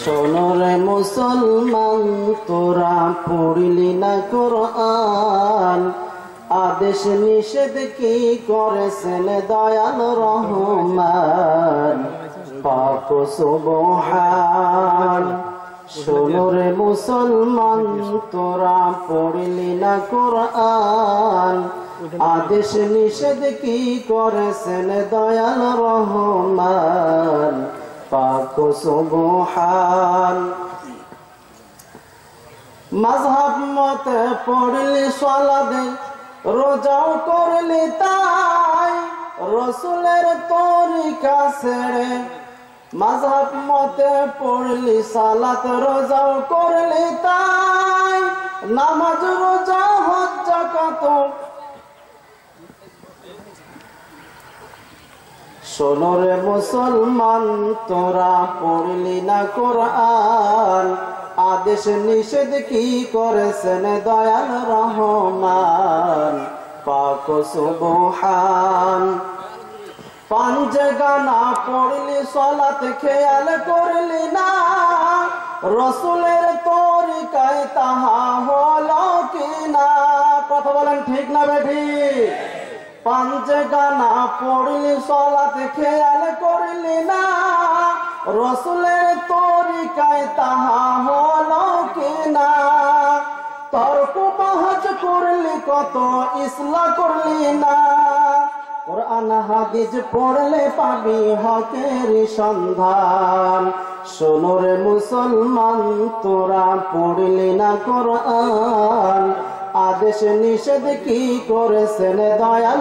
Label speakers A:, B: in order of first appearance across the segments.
A: শোনো রে মুসলমান, তোরা পড়লি না কোরআন, আদেশ নিষেধ কি করেছেন দয়াল রহমান পাক সুবহান। শোনো রে মুসলমান, তোরা পড়লি না কোরআন, আদেশ নিষেধ কি করেছেন দয়াল রহমান পাক সুবহান। মাযহাব মতে পড়লি সালাদে, রোজাও করলি তাই, রসুলের তরিকা ছেড়ে। মাযহাব মতে পড়লি সালাত, রোজাও করলি তাই, নামাজ রোজা হজ যাকাত। শোনো রে মুসলমান, তোরা পড়লি না কোরআন, আদেশ নিষেধ কি করেছেন দয়াল রহমান পাক সুবহান। পাঞ্জে গানা পড়লি সালাত, খেয়াল করলি না, রসুলের তরিকায় তাহা হলো কিনা। কথা বলেন ঠিক না বেঠিক? পাঞ্জে গানা পড়লি সালাত, খেয়াল করলি না, রসুলের তরিকায় তাহা হলো কিনা। তর্ক বাহাজ করলি কত, ইসলাম করলি না। কোরআন হাদিস পড়লে পাবি হকের সন্ধান। শোনো রে মুসলমান, তোরা পড়লি না কোরআন, আদেশ নিষেধ কি করেছেন দয়াল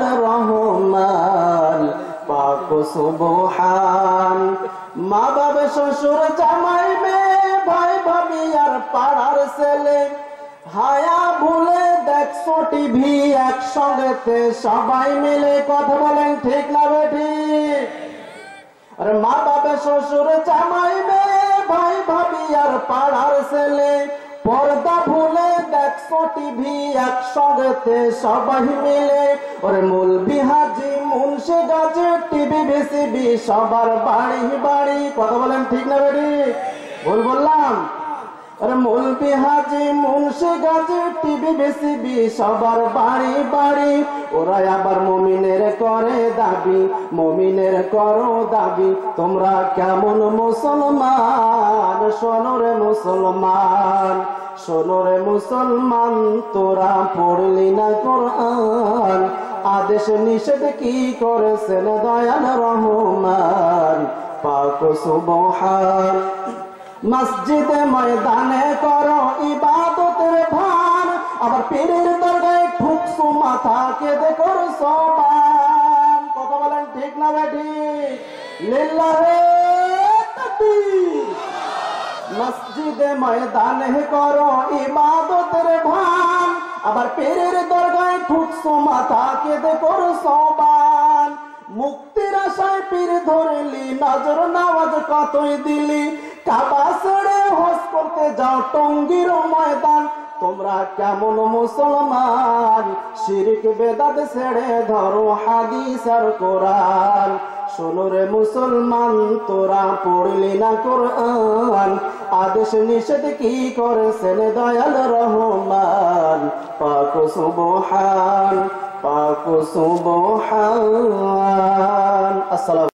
A: রহমান পাক সুবহান। মা বাবা শ্বশুর জামাই মেয়ে ভাই ভাবি আর পাড়ার ছেলে, হায়া ভুলে দেখছো টিভি একসঙ্গেতে সবাই মিলে। কথা বলেন ঠিক না বেঠিক? আরে মা বাবা শ্বশুর জামাই মেয়ে ভাই ভাবি আর পাড়ার ছেলে, পর্দা ভুলে দেখছো টিভি একসঙ্গেতে সবাই মিলে। ওরে মৌলবি হাজি মুন্সি গাজী টিভি ভিসিবি সবার বাড়ি বাড়ি। কথা বলেন ঠিক না বেঠিক? ভুল বললাম? আরে মৌলবি হাজি মুন্সি গাজী টিভি ভিসিবি সবার বাড়ি বাড়ি। ওরা আবার মুমিনের করে দাবি, মুমিনের করো দাবি, তোমরা কেমন মুসলমান? শোনো রে মুসলমান, শোনো রে মুসলমান, তোরা পড়লি না কোরআন, আদেশ নিষেধ কি করেছেন দয়াল রহমান পাক সুবহান। মসজিদে ময়দানে করো ইবাদতের ভান, আবার পীরের দরগায় ঠুকছো মাথা কেঁদে করছো বান। কথা বলেন ঠিক না বেঠিক? লিল্লাহে তাকবীর। মসজিদে ময়দানে করো ইবাদতের ভান, আবার পীরের দরগায় ঠুকছো মাথা কেঁদে করছো বান। মুক্তির আশায় পীর ধরলি, নজর নামাজ কতই দিলি, কাবা ছেড়ে হজ করতে যাও টঙ্গীর ময়দান। তোমরা কেমন মুসলমান? শিরক বেদাত ছেড়ে ধরো হাদিস আর কোরআন। শোনো রে মুসলমান, তোরা পড়লি না কোরআন, আদেশ নিষেধ কি করেছেন দয়াল রহমান পাক সুবহান পাক সুবহান। আসসালাম।